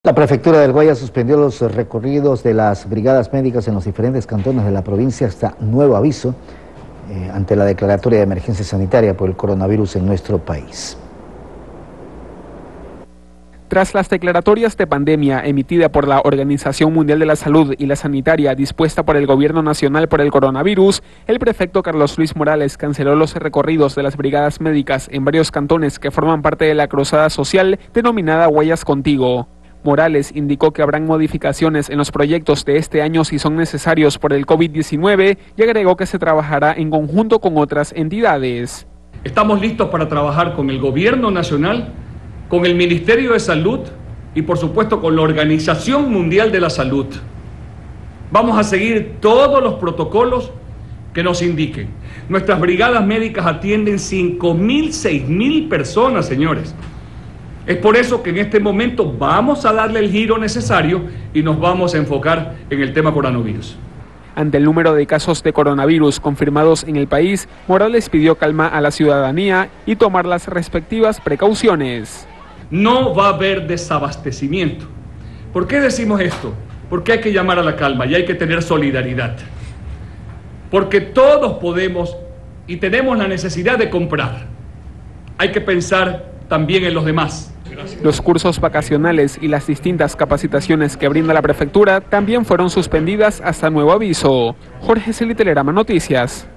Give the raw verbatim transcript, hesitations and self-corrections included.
La Prefectura del Guayas suspendió los recorridos de las brigadas médicas en los diferentes cantones de la provincia hasta nuevo aviso eh, ante la declaratoria de emergencia sanitaria por el coronavirus en nuestro país. Tras las declaratorias de pandemia emitida por la Organización Mundial de la Salud y la sanitaria dispuesta por el Gobierno Nacional por el coronavirus, el prefecto Carlos Luis Morales canceló los recorridos de las brigadas médicas en varios cantones que forman parte de la cruzada social denominada Guayas Contigo. Morales indicó que habrán modificaciones en los proyectos de este año si son necesarios por el COVID diecinueve y agregó que se trabajará en conjunto con otras entidades. Estamos listos para trabajar con el Gobierno Nacional, con el Ministerio de Salud y por supuesto con la Organización Mundial de la Salud. Vamos a seguir todos los protocolos que nos indiquen. Nuestras brigadas médicas atienden cinco mil, seis mil personas, señores. Es por eso que en este momento vamos a darle el giro necesario y nos vamos a enfocar en el tema coronavirus. Ante el número de casos de coronavirus confirmados en el país, Morales pidió calma a la ciudadanía y tomar las respectivas precauciones. No va a haber desabastecimiento. ¿Por qué decimos esto? Porque hay que llamar a la calma y hay que tener solidaridad. Porque todos podemos y tenemos la necesidad de comprar. Hay que pensar también en los demás. Los cursos vacacionales y las distintas capacitaciones que brinda la prefectura también fueron suspendidas hasta nuevo aviso. Jorge Celi, Telerama Noticias.